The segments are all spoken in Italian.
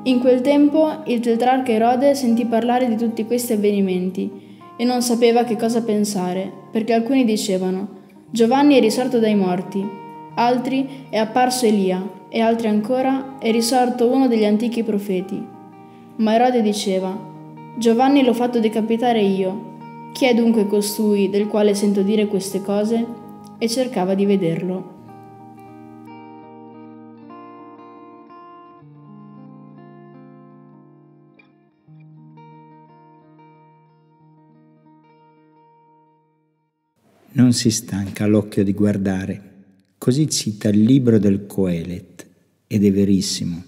In quel tempo il tetrarca Erode sentì parlare di tutti questi avvenimenti e non sapeva che cosa pensare, perché alcuni dicevano: Giovanni è risorto dai morti, altri è apparso Elia, e altri ancora è risorto uno degli antichi profeti. Ma Erode diceva: Giovanni l'ho fatto decapitare io. Chi è dunque costui del quale sento dire queste cose? E cercava di vederlo. Non si stanca l'occhio di guardare. Così cita il libro del Coelet, ed è verissimo.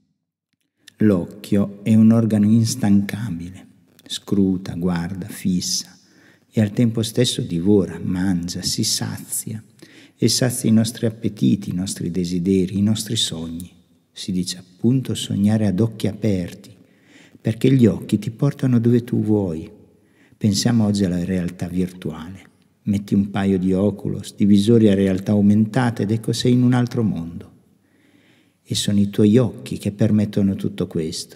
L'occhio è un organo instancabile, scruta, guarda, fissa e al tempo stesso divora, mangia, si sazia e sazia i nostri appetiti, i nostri desideri, i nostri sogni. Si dice appunto sognare ad occhi aperti, perché gli occhi ti portano dove tu vuoi. Pensiamo oggi alla realtà virtuale. Metti un paio di Oculus, di visori a realtà aumentata ed ecco sei in un altro mondo. E sono i tuoi occhi che permettono tutto questo.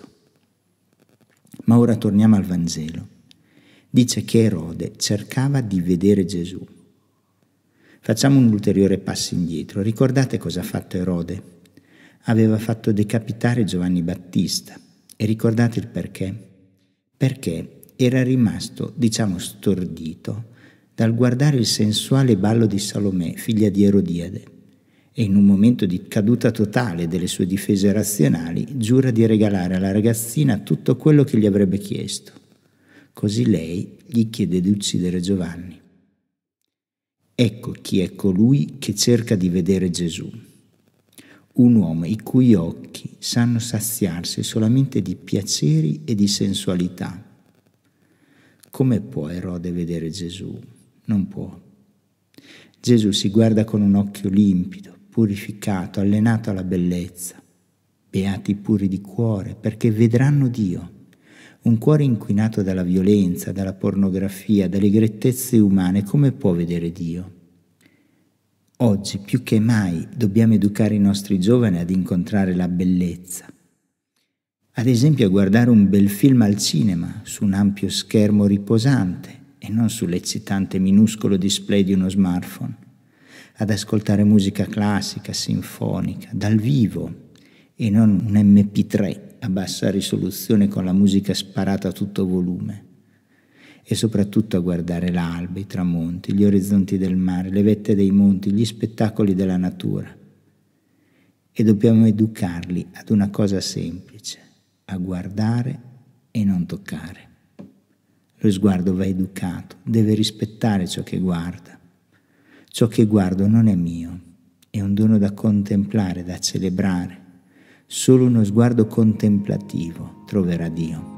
Ma ora torniamo al Vangelo. Dice che Erode cercava di vedere Gesù. Facciamo un ulteriore passo indietro. Ricordate cosa ha fatto Erode? Aveva fatto decapitare Giovanni Battista. E ricordate il perché? Perché era rimasto, stordito dal guardare il sensuale ballo di Salomè, figlia di Erodiade, e in un momento di caduta totale delle sue difese razionali giura di regalare alla ragazzina tutto quello che gli avrebbe chiesto. Così lei gli chiede di uccidere Giovanni. Ecco chi è colui che cerca di vedere Gesù, un uomo i cui occhi sanno saziarsi solamente di piaceri e di sensualità. Come può Erode vedere Gesù? Non può. Gesù si guarda con un occhio limpido, purificato, allenato alla bellezza. Beati i puri di cuore, perché vedranno Dio. Un cuore inquinato dalla violenza, dalla pornografia, dalle grettezze umane, come può vedere Dio? Oggi, più che mai, dobbiamo educare i nostri giovani ad incontrare la bellezza. Ad esempio a guardare un bel film al cinema, su un ampio schermo riposante, e non sull'eccitante minuscolo display di uno smartphone, ad ascoltare musica classica, sinfonica, dal vivo e non un MP3 a bassa risoluzione con la musica sparata a tutto volume, e soprattutto a guardare l'alba, i tramonti, gli orizzonti del mare, le vette dei monti, gli spettacoli della natura. E dobbiamo educarli ad una cosa semplice, a guardare e non toccare. Lo sguardo va educato, deve rispettare ciò che guarda. Ciò che guardo non è mio, è un dono da contemplare, da celebrare. Solo uno sguardo contemplativo troverà Dio.